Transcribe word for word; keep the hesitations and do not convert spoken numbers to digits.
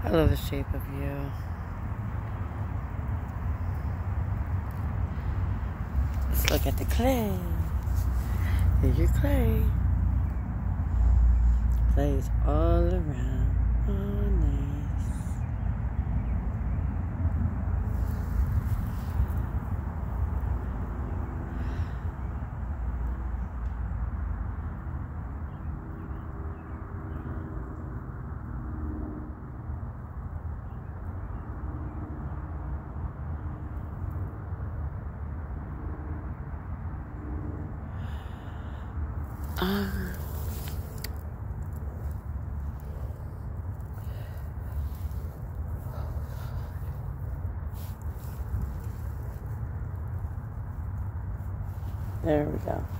I love the shape of you. Let's look at the clay. Here's your clay. Clay's all around. Oh, nice. Uh, there we go.